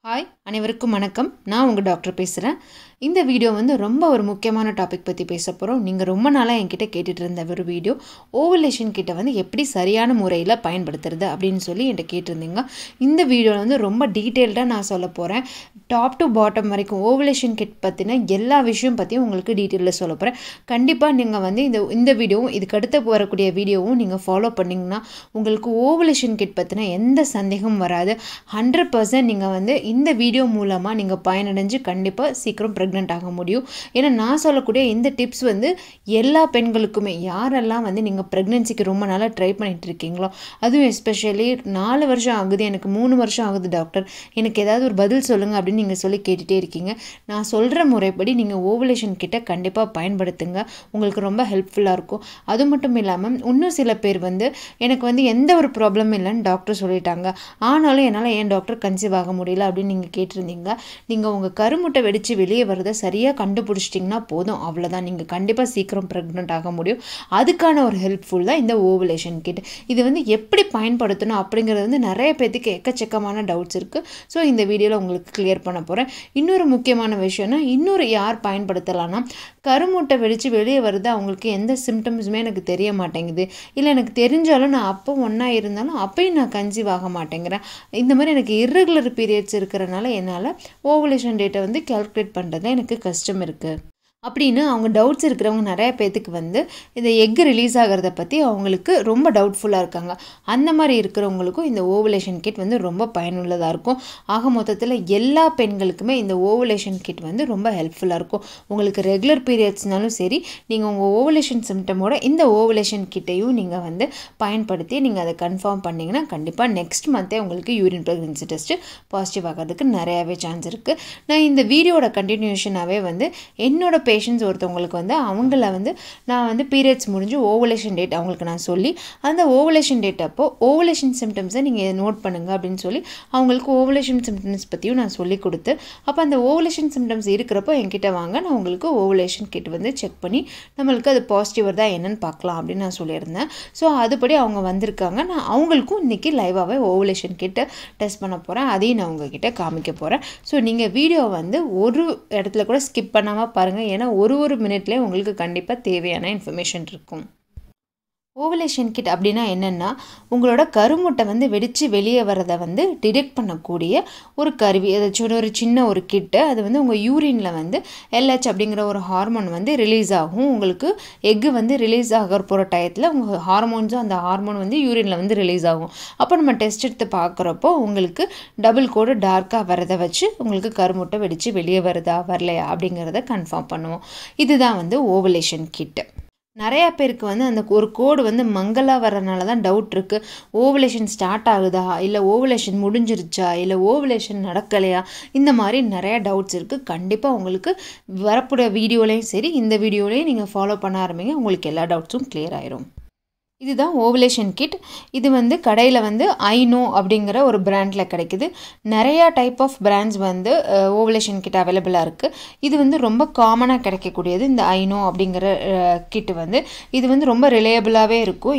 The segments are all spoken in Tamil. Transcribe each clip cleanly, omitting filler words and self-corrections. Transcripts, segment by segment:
ஹாய் அனைவருக்கும் வணக்கம். நான் உங்கள் டாக்டர் பேசுகிறேன். இந்த வீடியோ வந்து ரொம்ப ஒரு முக்கியமான டாபிக் பற்றி பேச போகிறோம். நீங்கள் ரொம்ப நாளாக என்கிட்ட கேட்டுட்டு இருந்த ஒரு வீடியோ, ஓவலேஷன் கிட்ட வந்து எப்படி சரியான முறையில் பயன்படுத்துறது அப்படின்னு சொல்லி என்கிட்ட கேட்டிருந்தீங்க. இந்த வீடியோவில் வந்து ரொம்ப டீட்டெயில்டாக நான் சொல்ல போகிறேன். டாப் டு பாட்டம் வரைக்கும் ஓவலேஷன் கிட் பற்றின எல்லா விஷயம் பற்றியும் உங்களுக்கு டீட்டெயிலில் சொல்ல போகிறேன். கண்டிப்பாக நீங்கள் வந்து இந்த வீடியோவும் இதுக்கு அடுத்து வரக்கூடிய வீடியோவும் நீங்கள் ஃபாலோ பண்ணிங்கன்னா உங்களுக்கு ஓவலேஷன் கிட் பற்றின எந்த சந்தேகமும் வராது. 100% நீங்கள் வந்து இந்த வீடியோ மூலமாக நீங்கள் பயனடைஞ்சு கண்டிப்பாக சீக்கிரம் ப்ரெக்னென்ட் ஆக முடியும். ஏன்னா நான் சொல்லக்கூடிய இந்த டிப்ஸ் வந்து எல்லா பெண்களுக்குமே, யாரெல்லாம் வந்து நீங்கள் ப்ரெக்னென்சிக்கு ரொம்ப நாளாக ட்ரை பண்ணிட்டு இருக்கீங்களோ, அதுவும் எஸ்பெஷலி 4 வருஷம் ஆகுது, எனக்கு 3 வருஷம் ஆகுது டாக்டர், எனக்கு ஏதாவது ஒரு பதில் சொல்லுங்கள் அப்படின்னு நீங்கள் சொல்லி கேட்டுகிட்டே இருக்கீங்க. நான் சொல்கிற முறைப்படி நீங்கள் ஓவலேஷன் கிட்ட கண்டிப்பாக பயன்படுத்துங்க. உங்களுக்கு ரொம்ப ஹெல்ப்ஃபுல்லாக இருக்கும். அது மட்டும் இல்லாமல் இன்னும் சில பேர் வந்து எனக்கு வந்து எந்த ஒரு ப்ராப்ளமும் இல்லைன்னு டாக்டர் சொல்லிட்டாங்க, ஆனாலும் என்னால் ஏன் டாக்டர் கன்சீவ் ஆக முடியல அப்படின்னு நீங்கள் கேட்டிருந்தீங்க. நீங்கள் உங்கள் கருமுட்டை வெடித்து வெளியே வரதை சரியாக கண்டுபிடிச்சிட்டிங்கன்னா போதும், அவ்வளோதான். நீங்கள் கண்டிப்பாக சீக்கிரம் ப்ரெக்னென்ட் ஆக முடியும். அதுக்கான ஒரு ஹெல்ப்ஃபுல் தான் இந்த ஓவலேஷன் கிட். இது வந்து எப்படி பயன்படுத்தணும் அப்படிங்கிறது வந்து நிறைய பேருக்கு எக்கச்சக்கமான டவுட்ஸ் இருக்குது. ஸோ இந்த வீடியோவில் உங்களுக்கு கிளியர் பண்ண போகிறேன். இன்னொரு முக்கியமான விஷயம்னா, யார் பயன்படுத்தலாம்னா, கருமுட்டை வெடித்து வெளியே வருது, அவங்களுக்கு எந்த சிம்டம்ஸுமே எனக்கு தெரிய மாட்டேங்குது, இல்லை எனக்கு தெரிஞ்சாலும் நான் அப்போ ஒன்றா இருந்தாலும் அப்பயும் நான் கன்சீவ் ஆக மாட்டேங்கிறேன், இந்த மாதிரி எனக்கு இர்ரெகுலர் பீரியட்ஸ் இருக்கிறனால என்னால் ஓவலேஷன் டேட்டை வந்து கால்குலேட் பண்ணுறதுல எனக்கு கஷ்டம் இருக்குது அப்படின்னு அவங்க டவுட்ஸ் இருக்கிறவங்க நிறைய பேத்துக்கு வந்து இந்த எக் ரிலீஸ் ஆகிறத பற்றி அவங்களுக்கு ரொம்ப டவுட்ஃபுல்லாக இருக்காங்க. அந்த மாதிரி இருக்கிறவங்களுக்கும் இந்த ஓவலேஷன் கிட் வந்து ரொம்ப பயனுள்ளதாக இருக்கும். ஆக மொத்தத்தில் எல்லா பெண்களுக்குமே இந்த ஓவலேஷன் கிட் வந்து ரொம்ப ஹெல்ப்ஃபுல்லாக இருக்கும். உங்களுக்கு ரெகுலர் பீரியட்ஸ்னாலும் சரி, நீங்கள் உங்கள் ஓவலேஷன் சிம்டமோட இந்த ஓவலேஷன் கிட்டையும் நீங்கள் வந்து பயன்படுத்தி நீங்கள் அதை கன்ஃபார்ம் பண்ணிங்கன்னா கண்டிப்பாக நெக்ஸ்ட் மந்த்தே உங்களுக்கு யூரின் ப்ரெக்னன்சி டெஸ்ட்டு பாசிட்டிவ் ஆகிறதுக்கு நிறையாவே சான்ஸ் இருக்குது. நான் இந்த வீடியோட கண்டினியூஷனாகவே வந்து என்னோட பேஷண்ட்ஸ் ஒருத்தவங்களுக்கு வந்து அவங்கள வந்து நான் வந்து பீரியட்ஸ் முடிஞ்சு ஓவலேஷன் டேட் அவங்களுக்கு நான் சொல்லி, அந்த ஓவலேஷன் டேட் அப்போ ஓவலேஷன் சிம்டம்ஸை நீங்கள் நோட் பண்ணுங்கள் அப்படின்னு சொல்லி அவங்களுக்கு ஓவலேஷன் சிம்டம்ஸ் பற்றியும் நான் சொல்லி கொடுத்து, அப்போ அந்த ஓவலேஷன் சிம்டம்ஸ் இருக்கிறப்போ என்கிட்ட வாங்க, நான் உங்களுக்கு ஓவலேஷன் கிட் வந்து செக் பண்ணி நம்மளுக்கு அது பாசிட்டிவ் வருதா என்னன்னு பார்க்கலாம் அப்படின்னு நான் சொல்லியிருந்தேன். ஸோ அதுபடி அவங்க வந்திருக்காங்க. நான் அவங்களுக்கும் இன்றைக்கி லைவாகவே ஓவலேஷன் கிட்ட டெஸ்ட் பண்ண போகிறேன். அதையும் நான் உங்ககிட்ட காமிக்க போகிறேன். ஸோ நீங்கள் வீடியோ வந்து ஒரு இடத்துல கூட ஸ்கிப் பண்ணாமல் பாருங்கள். ஏன்னா ஒரு மினிட்லேயே உங்களுக்கு கண்டிப்பாக தேவையான இன்ஃபர்மேஷன் இருக்கும். ஓவலேஷன் கிட் அப்படின்னா என்னென்னா, உங்களோட கருமுட்டை வந்து வெடித்து வெளியே வரதை வந்து டிடெக்ட் பண்ணக்கூடிய ஒரு கருவி. ஏதாச்சும் ஒரு சின்ன ஒரு கிட்டு. அது வந்து உங்கள் யூரினில் வந்து LH அப்படிங்கிற ஒரு ஹார்மோன் வந்து ரிலீஸ் ஆகும். உங்களுக்கு எக்கு வந்து ரிலீஸ் ஆகிற போகிற டயத்தில் உங்கள் ஹார்மோன்ஸும் அந்த ஹார்மோன் வந்து யூரினில் வந்து ரிலீஸ் ஆகும். அப்போ நம்ம டெஸ்ட் எடுத்து பார்க்குறப்போ உங்களுக்கு டபுள் கோடு டார்க்காக வரதை வச்சு உங்களுக்கு கருமுட்டை வெடித்து வெளியே வருதா வரலையா அப்படிங்கிறத கன்ஃபார்ம் பண்ணுவோம். இதுதான் வந்து ஓவலேஷன் கிட்டு. நிறையா பேருக்கு வந்து அந்த ஒரு கோடு வந்து மங்கலாக வரனால தான் டவுட் இருக்குது. ஓவலேஷன் ஸ்டார்ட் ஆகுதா, இல்லை ஓவலேஷன் முடிஞ்சிருச்சா, இல்லை ஓவலேஷன் நடக்கலையா, இந்த மாதிரி நிறையா டவுட்ஸ் இருக்குது. கண்டிப்பாக உங்களுக்கு வரக்கூடிய வீடியோலையும் சரி, இந்த வீடியோலையும் நீங்கள் ஃபாலோ பண்ண ஆரம்பிங்க, உங்களுக்கு எல்லா டவுட்ஸும் கிளியர் ஆயிரும். இதுதான் ஓவலேஷன் கிட். இது வந்து கடையில் வந்து ஐநோ அப்படிங்கிற ஒரு பிராண்டில் கிடைக்குது. நிறையா டைப் ஆஃப் பிராண்ட்ஸ் வந்து ஓவலேஷன் கிட் அவைலபிளாக இருக்குது. இது வந்து ரொம்ப காமனாக கிடைக்கக்கூடியது இந்த ஐநோ அப்படிங்கிற கிட்டு வந்து. இது வந்து ரொம்ப ரிலையபிளாகவே இருக்கும்.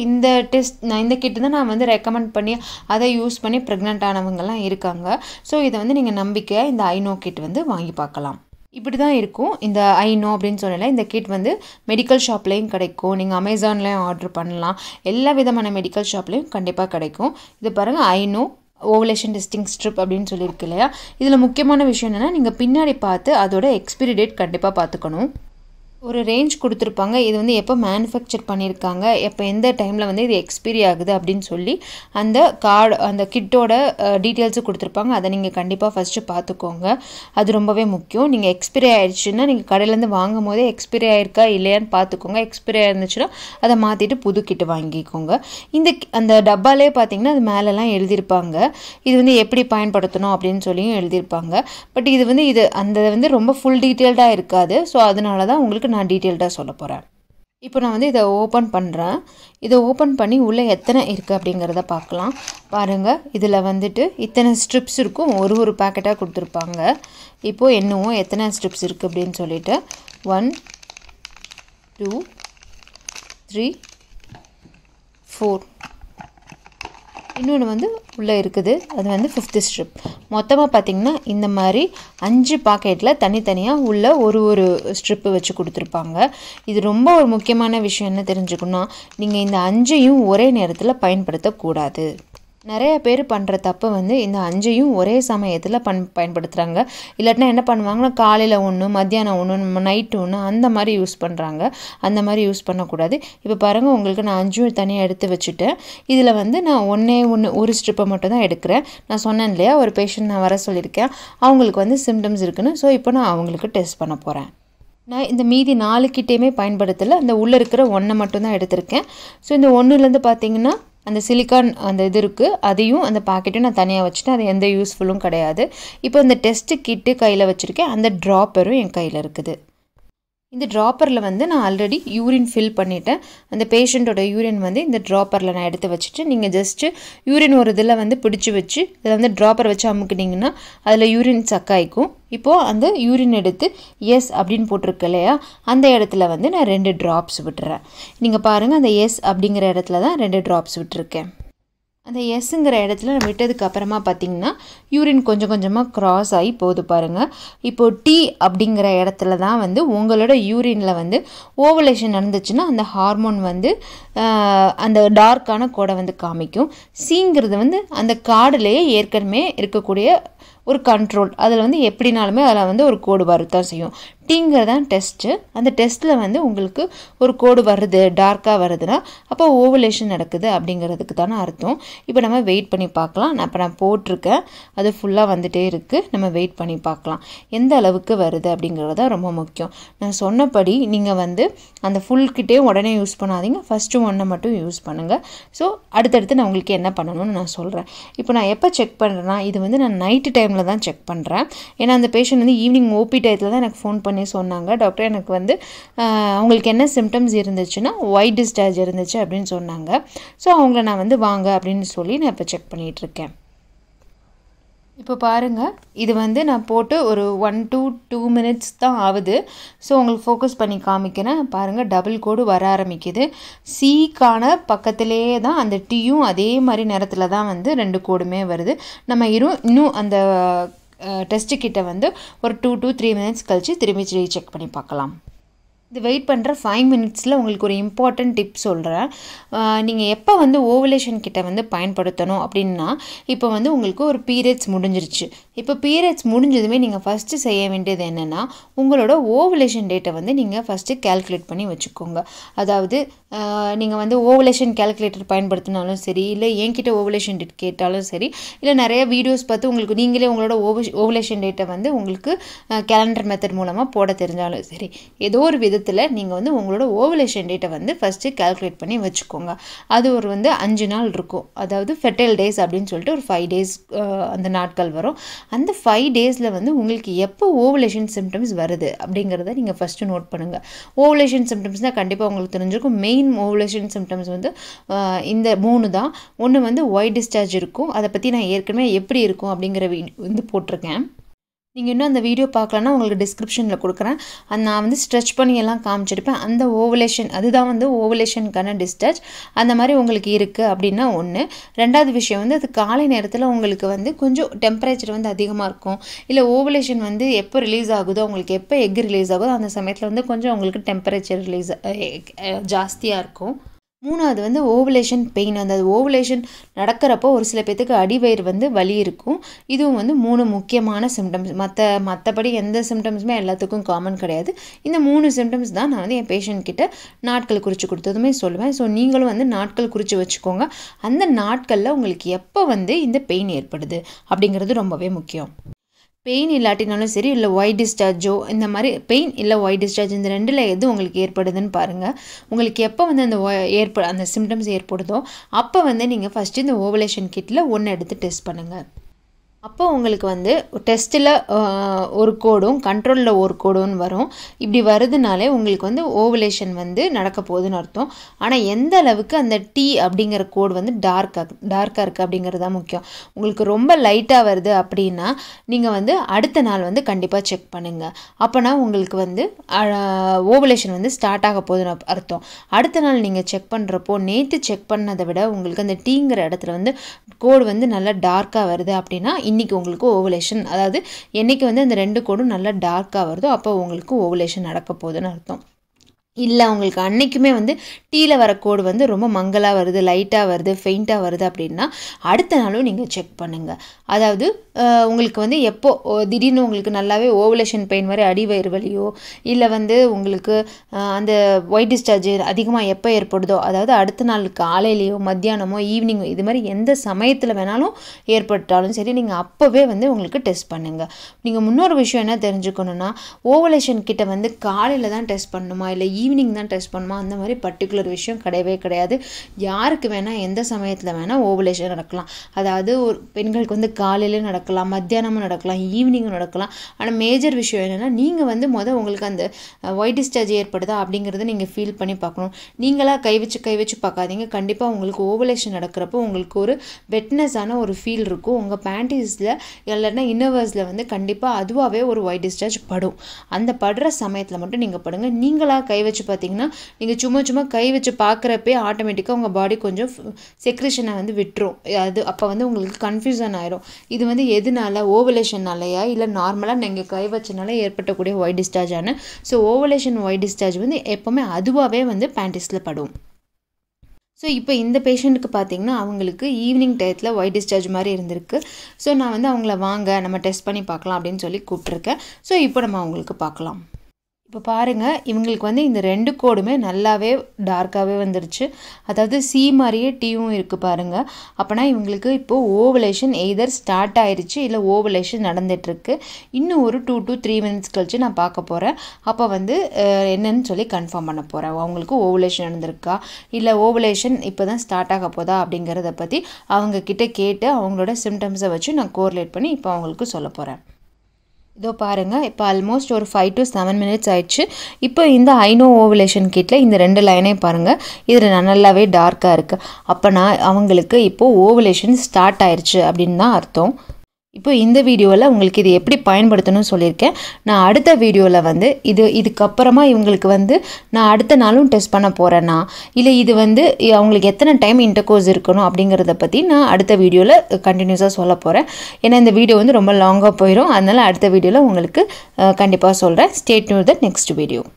இந்த கிட்டு தான் நான் வந்து ரெக்கமெண்ட் பண்ணி அதை யூஸ் பண்ணி ப்ரெக்னென்ட் ஆனவங்கலாம் இருக்காங்க. ஸோ இதை வந்து நீங்கள் நம்பிக்கையாக இந்த ஐநோ கிட் வந்து வாங்கி பார்க்கலாம். இப்படி தான் இருக்கும் இந்த ஐநோ அப்படின்னு சொல்லலை. இந்த கிட் வந்து மெடிக்கல் ஷாப்லேயும் கிடைக்கும், நீங்கள் அமேசான்லேயும் ஆர்டர் பண்ணலாம், எல்லா விதமான மெடிக்கல் ஷாப்லேயும் கண்டிப்பாக கிடைக்கும். இது பாருங்கள், ஐநோ ஓவலேஷன் டெஸ்டிங் ஸ்ட்ரிப் அப்படின்னு சொல்லியிருக்கு இல்லையா. இதில் முக்கியமான விஷயம் என்னென்னா, நீங்கள் பின்னாடி பார்த்து அதோட எக்ஸ்பிரி டேட் கண்டிப்பாக பார்த்துக்கணும். ஒரு ரேஞ்ச் கொடுத்துருப்பாங்க, இது வந்து எப்போ மேனுஃபேக்சர் பண்ணியிருக்காங்க, எப்போ எந்த டைமில் வந்து இது எக்ஸ்பைரி ஆகுது அப்படின்னு சொல்லி அந்த அந்த கிட்டோட டீட்டெயில்ஸும் கொடுத்துருப்பாங்க. அதை நீங்கள் கண்டிப்பாக ஃபஸ்ட்டு பார்த்துக்கோங்க. அது ரொம்பவே முக்கியம். நீங்கள் எக்ஸ்பைரி ஆகிடுச்சுன்னா நீங்கள் கடையிலேருந்து வாங்கும் போதே எக்ஸ்பைரி ஆகிருக்கா இல்லையான்னு பார்த்துக்கோங்க. எக்ஸ்பைரி ஆயிருந்துச்சுன்னா அதை மாற்றிட்டு புது கிட்டு வாங்கிக்கோங்க. அந்த டப்பாலே பார்த்தீங்கன்னா அது மேலெலாம் எழுதியிருப்பாங்க, இது வந்து எப்படி பயன்படுத்தணும் அப்படின்னு சொல்லியும் எழுதியிருப்பாங்க. பட் இது வந்து ரொம்ப ஃபுல் டீட்டெயில்டாக இருக்காது. ஸோ அதனால தான் உங்களுக்கு நான் டீட்டெயில்டாக சொல்ல போகிறேன். இப்போ நான் வந்து இதை ஓப்பன் பண்ணுறேன். இதை ஓப்பன் பண்ணி உள்ளே எத்தனை இருக்குது அப்படிங்கிறத பார்க்கலாம். பாருங்கள், இதில் வந்துட்டு இத்தனை ஸ்ட்ரிப்ஸ் இருக்கும். ஒரு பேக்கெட்டாக கொடுத்துருப்பாங்க. இப்போது என்னவோ எத்தனை ஸ்ட்ரிப்ஸ் இருக்குது அப்படின்னு சொல்லிட்டு 1 2 3 4 இன்னொன்று வந்து உள்ளே இருக்குது, அது வந்து 5th ஸ்ட்ரிப். மொத்தமாக பார்த்திங்கன்னா இந்த மாதிரி 5 பாக்கெட்டில் தனித்தனியாக உள்ள ஒரு ஸ்ட்ரிப்பு வச்சு கொடுத்துருப்பாங்க. இது ரொம்ப ஒரு முக்கியமான விஷயம் என்ன தெரிஞ்சுக்கணும், நீங்கள் இந்த 5ஐயும் ஒரே நேரத்தில் பயன்படுத்தக்கூடாது. நிறைய பேர் பண்ணுற தப்பு வந்து இந்த 5ஐயும் ஒரே சமயத்தில் பயன்படுத்துகிறாங்க. இல்லாட்டினா என்ன பண்ணுவாங்கன்னா, காலையில் ஒன்று, மத்தியானம் ஒன்று, நைட்டு ஒன்று, அந்த மாதிரி யூஸ் பண்ணுறாங்க. அந்த மாதிரி யூஸ் பண்ணக்கூடாது. இப்போ பாருங்கள், உங்களுக்கு நான் 5 தனியாக எடுத்து வச்சுட்டேன். இதில் வந்து நான் ஒரு ஸ்ட்ரிப்பை மட்டும் தான் எடுக்கிறேன். நான் சொன்னேன் இல்லையா, ஒரு பேஷண்ட் நான் வர சொல்லியிருக்கேன், அவங்களுக்கு வந்து சிம்டம்ஸ் இருக்குன்னு. ஸோ இப்போ நான் அவங்களுக்கு டெஸ்ட் பண்ண போகிறேன். நான் இந்த மீதி 4 கிட்டேயுமே பயன்படுத்தலை, அந்த உள்ளே இருக்கிற 1 மட்டும்தான் எடுத்திருக்கேன். ஸோ இந்த 1லேருந்து பார்த்தீங்கன்னா அந்த சிலிக்கான் அந்த இது இருக்குது, அதையும் அந்த பாக்கெட்டையும் நான் தனியாக வச்சுட்டேன். அது எந்த யூஸ்ஃபுல்லும் கிடையாது. இப்போ இந்த டெஸ்ட்டு கிட்டு கையில் வச்சுருக்கேன், அந்த ட்ராப்பரும் என் கையில் இருக்குது. இந்த ட்ராப்பரில் வந்து நான் ஆல்ரெடி யூரின் ஃபில் பண்ணிவிட்டேன். அந்த பேஷண்ட்டோட யூரின் வந்து இந்த ட்ராப்பரில் நான் எடுத்து வச்சுட்டு, நீங்கள் ஜஸ்ட்டு யூரின் ஒரு இதில் வந்து பிடிச்சி வச்சு இதில் வந்து ட்ராப்பர் வச்சு அமுக்கிட்டிங்கன்னா அதில் யூரின் சக்காய்க்கும். இப்போது அந்த யூரின் எடுத்து எஸ் அப்படின்னு போட்டிருக்கு இல்லையா, அந்த இடத்துல வந்து நான் 2 ட்ராப்ஸ் விட்டுறேன். நீங்கள் பாருங்கள், அந்த எஸ் அப்படிங்கிற இடத்துல தான் 2 ட்ராப்ஸ் விட்டுருக்கேன். அந்த எஸ்ஸுங்கிற இடத்துல நான் விட்டதுக்கு அப்புறமா பார்த்திங்கன்னா யூரின் கொஞ்சம் கொஞ்சமாக க்ராஸ் ஆகி போகுது பாருங்கள். இப்போது டி அப்படிங்கிற இடத்துல தான் வந்து உங்களோட யூரினில் வந்து ஓவலேஷன் நடந்துச்சுன்னா அந்த ஹார்மோன் வந்து அந்த டார்க்கான கோடை வந்து காமிக்கும். சிங்கிறது வந்து அந்த கார்டுலேயே ஏற்கனவே இருக்கக்கூடிய ஒரு கண்ட்ரோல், அதில் வந்து எப்படினாலுமே அதில் வந்து ஒரு கோடு வரத்தான் செய்யும். டீங்கிறது தான் டெஸ்ட்டு. அந்த டெஸ்ட்டில் வந்து உங்களுக்கு ஒரு கோடு வருது, டார்க்காக வருதுன்னா அப்போ ஓவலேஷன் நடக்குது அப்படிங்கிறதுக்கு தானே அர்த்தம். இப்போ நம்ம வெயிட் பண்ணி பார்க்கலாம். நான் போட்டிருக்கேன், அது ஃபுல்லாக வந்துகிட்டே இருக்குது. நம்ம வெயிட் பண்ணி பார்க்கலாம் எந்த அளவுக்கு வருது அப்படிங்கிறது தான் ரொம்ப முக்கியம். நான் சொன்னபடி நீங்கள் வந்து அந்த ஃபுல்கிட்டே உடனே யூஸ் பண்ணாதீங்க, ஃபஸ்ட்டு 1 மட்டும் யூஸ் பண்ணுங்கள். ஸோ அடுத்தடுத்து நான் உங்களுக்கு என்ன பண்ணணும்னு நான் சொல்கிறேன். இப்போ நான் எப்போ செக் பண்ணுறேன்னா, இது வந்து நான் நைட்டு டைமில் தான் செக் பண்ணுறேன். ஏன்னா அந்த பேஷண்ட் வந்து ஈவினிங் ஓபி டயத்தில் தான் எனக்கு ஃபோன் பண்ணி சொன்னாங்க, டாக்டர் எனக்கு வந்து அவங்களுக்கு என்ன சிம்டம்ஸ் இருந்துச்சுன்னா ஒயிட் டிஸ்சார்ஜ் இருந்துச்சு அப்படின்னு சொன்னாங்க. ஸோ அவங்கள நான் வந்து வாங்க அப்படின்னு சொல்லி நான் இப்போ செக் பண்ணிகிட்ருக்கேன். இப்போ பாருங்கள், இது வந்து நான் போட்டு ஒரு 1 to 2 minutes தான் ஆகுது. ஸோ உங்களுக்கு ஃபோக்கஸ் பண்ணி காமிக்கிறேன். பாருங்கள், டபுள் கோடு வர ஆரம்பிக்குது. சிக்கான பக்கத்திலேயே தான் அந்த டீயும் அதே மாதிரி நேரத்தில் தான் வந்து 2 கோடுமே வருது. நம்ம இன்னும் அந்த டெஸ்ட்டு கிட்ட வந்து ஒரு 2 to 3 minutes கழித்து திரும்பி செக் பண்ணி பார்க்கலாம். இது வெயிட் பண்ணுற 5 minutesல உங்களுக்கு ஒரு இம்பார்ட்டன்ட் டிப் சொல்கிறேன். நீங்கள் எப்போ வந்து ஓவலேஷன் கிட்ட வந்து பயன்படுத்தணும் அப்படின்னா, இப்போ வந்து உங்களுக்கு ஒரு பீரியட்ஸ் முடிஞ்சிருச்சு. இப்போ பீரியட்ஸ் முடிஞ்சதுமே நீங்கள் ஃபஸ்ட்டு செய்ய வேண்டியது என்னென்னா, உங்களோட ஓவலேஷன் டேட்டை வந்து நீங்கள் ஃபஸ்ட்டு கேல்குலேட் பண்ணி வச்சுக்கோங்க. அதாவது நீங்கள் வந்து ஓவலேஷன் கேல்குலேட்டர் பயன்படுத்தினாலும் சரி, இல்லை என்கிட்ட ஓவலேஷன் டேட் கேட்டாலும் சரி, இல்லை நிறைய வீடியோஸ் பார்த்து உங்களுக்கு நீங்களே உங்களோட ஓவலேஷன் டேட்டை வந்து உங்களுக்கு கேலண்டர் மெத்தட் மூலமாக போட தெரிஞ்சாலும் சரி, ஏதோ ஒரு விதத்தில் நீங்கள் வந்து உங்களோட ஓவலேஷன் டேட்டை வந்து ஃபஸ்ட்டு கேல்குலேட் பண்ணி வச்சுக்கோங்க. அது ஒரு வந்து 5 நாள் இருக்கும். அதாவது ஃபெர்டைல் டேஸ் அப்படின்னு சொல்லிட்டு ஒரு 5 days அந்த நாட்கள் வரும். அந்த 5 daysல வந்து உங்களுக்கு எப்போ ஓவலேஷன் சிம்டம்ஸ் வருது அப்படிங்கிறத நீங்கள் ஃபஸ்ட்டு நோட் பண்ணுங்கள். ஓவலேஷன் சிம்டம்ஸ்னால் கண்டிப்பாக உங்களுக்கு தெரிஞ்சிருக்கும். மெயின் ஓவலேஷன் சிம்டம்ஸ் வந்து இந்த 3 தான். ஒன்று வந்து ஒயிட் டிஸ்சார்ஜ் இருக்கும். அதை பற்றி நான் ஏற்கனவே எப்படி இருக்கும் அப்படிங்கிற வந்து போட்டிருக்கேன். நீங்கள் இன்னும் அந்த வீடியோ பார்க்கலன்னா உங்களுக்கு டிஸ்கிரிப்ஷனில் கொடுக்குறேன். அது நான் வந்து ஸ்ட்ரெச் பண்ணி எல்லாம் காமிச்சிருப்பேன். அந்த ஓவலேஷன், அதுதான் வந்து ஓவலேஷனுக்கான டிஸ்சார்ஜ். அந்த மாதிரி உங்களுக்கு இருக்குது அப்படின்னா ஒன்று. 2வது விஷயம் வந்து அது காலை நேரத்தில் உங்களுக்கு வந்து கொஞ்சம் டெம்பரேச்சர் வந்து அதிகமாக இருக்கும். இல்லை ஓவலேஷன் வந்து எப்போ ரிலீஸ் ஆகுதோ, உங்களுக்கு எப்போ எக் ரிலீஸ் ஆகுதோ அந்த சமயத்தில் வந்து கொஞ்சம் உங்களுக்கு டெம்பரேச்சர் ஜாஸ்தியாக இருக்கும். 3வது வந்து ஓவலேஷன் பெயின். அந்த ஓவலேஷன் நடக்கிறப்போ ஒரு சில பேத்துக்கு அடிவயிறு வந்து வலி இருக்கும். இதுவும் வந்து 3 முக்கியமான சிம்டம்ஸ். மற்றபடி எந்த சிம்டம்ஸுமே எல்லாத்துக்கும் காமன் கிடையாது. இந்த 3 சிம்டம்ஸ் தான் நான் வந்து என் பேஷண்ட் கிட்ட நாட்கள் குறித்து கொடுத்ததுமே சொல்லுவேன். ஸோ நீங்களும் வந்து நாட்கள் குறித்து வச்சுக்கோங்க. அந்த நாட்களில் உங்களுக்கு எப்போ வந்து இந்த பெயின் ஏற்படுது அப்படிங்கிறது ரொம்பவே முக்கியம். பெயின் இல்லாட்டினாலும் சரி, இல்லை ஒயிட் டிஸ்சார்ஜோ, இந்த மாதிரி பெயின் இல்லை ஒயிட் டிஸ்சார்ஜ் இந்த 2ல் எது உங்களுக்கு ஏற்படுதுன்னு பாருங்கள். உங்களுக்கு எப்போ வந்து அந்த சிம்டம்ஸ் ஏற்படுதோ அப்போ வந்து நீங்கள் ஃபஸ்ட்டு இந்த ஓவலேஷன் கிட்டில் 1 எடுத்து டெஸ்ட் பண்ணுங்கள். அப்போ உங்களுக்கு வந்து டெஸ்ட்டில் ஒரு கோடும் கண்ட்ரோலில் ஒரு கோடும் வரும். இப்படி வருதுனாலே உங்களுக்கு வந்து ஓவலேஷன் வந்து நடக்க போகுதுன்னு அர்த்தம். ஆனால் எந்த அளவுக்கு அந்த T அப்படிங்கிற கோடு வந்து டார்க்காக இருக்குது அப்படிங்கிறது தான் முக்கியம். உங்களுக்கு ரொம்ப லைட்டாக வருது அப்படின்னா நீங்கள் வந்து அடுத்த நாள் வந்து கண்டிப்பாக செக் பண்ணுங்கள். அப்போனா உங்களுக்கு வந்து ஓவலேஷன் வந்து ஸ்டார்ட் ஆக போகுதுன்னு அர்த்தம். அடுத்த நாள் நீங்கள் செக் பண்ணுறப்போ நேற்று செக் பண்ணதை விட உங்களுக்கு அந்த டீங்கிற இடத்துல வந்து கோடு வந்து நல்லா டார்க்காக வருது அப்படின்னா இன்றைக்கி உங்களுக்கு ஓவலேஷன், அதாவது என்றைக்கு வந்து அந்த 2 கோடும் நல்லா டார்க்காக வருதோ அப்போ உங்களுக்கு ஓவலேஷன் நடக்க போகுதுன்னு அர்த்தம். இல்லை உங்களுக்கு அன்றைக்குமே வந்து டீயில் வர கோடு வந்து ரொம்ப மங்கலாக வருது, லைட்டாக வருது, ஃபெயிண்ட்டாக வருது அப்படின்னா அடுத்த நாளும் நீங்கள் செக் பண்ணுங்கள். அதாவது உங்களுக்கு வந்து எப்போ திடீர்னு உங்களுக்கு நல்லாவே ஓவலேஷன் பெயின் மாதிரி அடிவயிறு வலியோ இல்லை வந்து உங்களுக்கு அந்த ஒயிட் டிஸ்சார்ஜ் அதிகமாக எப்போ ஏற்படுதோ, அதாவது அடுத்த நாள் காலையிலையோ மத்தியானமோ ஈவினிங்கோ இது மாதிரி எந்த சமயத்தில் வேணாலும் ஏற்பட்டாலும் சரி நீங்கள் அப்போவே வந்து உங்களுக்கு டெஸ்ட் பண்ணுங்கள். நீங்கள் முன்னொரு விஷயம் என்ன தெரிஞ்சுக்கணுன்னா, ஓவலேஷன் கிட்ட வந்து காலையில் தான் டெஸ்ட் பண்ணணுமா இல்லை ஈவினிங் தான் டெஸ்ட் பண்ணுமா அந்த மாதிரி பர்டிகுலர் விஷயம் கிடையவே கிடையாது. யாருக்கு வேணால் எந்த சமயத்தில் வேணால் ஓவலேஷன் நடக்கலாம். அதாவது ஒரு பெண்களுக்கு வந்து காலையிலும் நடக்கலாம், மத்தியானமும் நடக்கலாம், ஈவினிங்கும் நடக்கலாம். ஆனால் மேஜர் விஷயம் என்னென்னா நீங்கள் வந்து உங்களுக்கு அந்த ஒயிட் டிஸ்சார்ஜ் ஏற்படுதா அப்படிங்கிறத நீங்கள் ஃபீல் பண்ணி பார்க்கணும். நீங்களாக கை வச்சு பார்க்காதீங்க. கண்டிப்பாக உங்களுக்கு ஓவலேஷன் நடக்கிறப்போ உங்களுக்கு ஒரு வெட்னஸான ஒரு ஃபீல் இருக்கும். உங்கள் பேண்டீஸில் இல்லைன்னா இன்னர்வர்ஸில் வந்து கண்டிப்பாக அதுவாகவே ஒரு ஒயிட் டிஸ்சார்ஜ் படும். அந்த படுற சமயத்தில் மட்டும் நீங்கள் படுங்க. நீங்களாக கை வச்சு பார்த்தீங்கன்னா நீங்கள் சும்மா கை வச்சு பார்க்குறப்பே ஆட்டோமேட்டிக்காக உங்கள் பாடி கொஞ்சம் செக்ரேஷனை வந்து விட்டுரும். அது அப்போ வந்து உங்களுக்கு கன்ஃபியூசன் ஆயிரும். இது வந்து எதுனால, ஓவலேஷன்னாலையா இல்லை நார்மலாக நீங்கள் கை வச்சனால ஏற்பட்டக்கூடிய ஒயிட் டிஸ்சார்ஜான. ஸோ ஓவலேஷன் ஒயிட் டிஸ்சார்ஜ் வந்து எப்போவுமே அதுவாகவே வந்து பேண்டீஸில் படும். ஸோ இப்போ இந்த பேஷண்ட்டுக்கு பார்த்தீங்கன்னா அவங்களுக்கு ஈவினிங் டயத்தில் ஒயிட் டிஸ்சார்ஜ் மாதிரி இருந்திருக்கு. ஸோ நான் வந்து அவங்கள வாங்க நம்ம டெஸ்ட் பண்ணி பார்க்கலாம் அப்படின்னு சொல்லி கூப்பிட்ருக்கேன். ஸோ இப்போ நம்ம அவங்களுக்கு பார்க்கலாம். இப்போ பாருங்கள், இவங்களுக்கு வந்து இந்த 2 கோடுமே நல்லாவே டார்க்காகவே வந்துருச்சு. அதாவது சி மாதிரியே டீயும் இருக்குது பாருங்கள். அப்போனா இவங்களுக்கு இப்போது ஓவலேஷன் எய்தர் ஸ்டார்ட் ஆயிடுச்சு இல்லை ஓவலேஷன் நடந்துகிட்ருக்கு. இன்னும் ஒரு 2 to 3 minutes கழிச்சு நான் பார்க்க போகிறேன். அப்போ வந்து என்னன்னு சொல்லி கன்ஃபார்ம் பண்ண போகிறேன். அவங்களுக்கு ஓவலேஷன் நடந்திருக்கா இல்லை ஓவலேஷன் இப்போ தான் ஸ்டார்ட் ஆக போதா அப்படிங்கிறத பற்றி அவங்கக்கிட்ட கேட்டு அவங்களோட சிம்டம்ஸை வச்சு நான் கோரிலேட் பண்ணி இப்போ அவங்களுக்கு சொல்ல போகிறேன். இதோ பாருங்கள், இப்போ ஆல்மோஸ்ட் ஒரு 5 to 7 minutes ஆயிடுச்சு. இப்போ இந்த ஐனோ ஓவலேஷன் கிட்டில் இந்த 2 லைனையும் பாருங்கள், இதில் நல்லாவே டார்க்காக இருக்குது. அப்போனா அவங்களுக்கு இப்போது ஓவலேஷன் ஸ்டார்ட் ஆயிடுச்சு அப்படின்னு தான் அர்த்தம். இப்போ இந்த வீடியோவில் உங்களுக்கு இது எப்படி பயன்படுத்தணும்னு சொல்லியிருக்கேன். நான் அடுத்த வீடியோவில் வந்து இதுக்கப்புறமா இவங்களுக்கு வந்து நான் அடுத்த நாளும் டெஸ்ட் பண்ண போகிறேன்னா இல்லை இது வந்து அவங்களுக்கு எத்தனை டைம் இன்டர்கோர்ஸ் இருக்கணும் அப்படிங்கிறத பற்றி நான் அடுத்த வீடியோவில் கண்டினியூஸாக சொல்ல போகிறேன். ஏன்னா இந்த வீடியோ வந்து ரொம்ப லாங்காக போயிடும். அதனால் அடுத்த வீடியோவில் உங்களுக்கு கண்டிப்பாக சொல்கிறேன். Stay tune the next video.